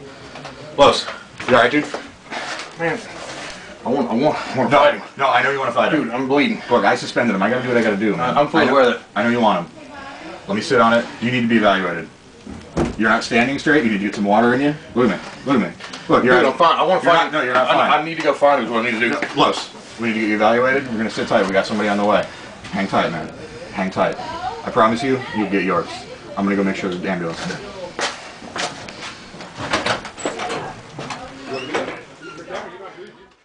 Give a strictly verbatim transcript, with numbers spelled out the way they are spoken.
Los, you alright, dude? Man, I want, I want, I want to no, fight him. No, I know you want to fight him. Dude, I'm bleeding. Look, I suspended him. I gotta do what I gotta do, man. I'm fully aware of it. I know you want him. Let me sit on it. You need to be evaluated. You're not standing straight. You need to get some water in you. Look at me. Look at me. Look, you're Dude, at, I'm fine. I want to you're fight not, him. No, you're not I, fine. I need to go find him is what I need to do. No, close. We need to get you evaluated. We're gonna sit tight. We got somebody on the way. Hang tight, man. Hang tight. I promise you, you'll get yours. I'm gonna go make sure the ambulance is there.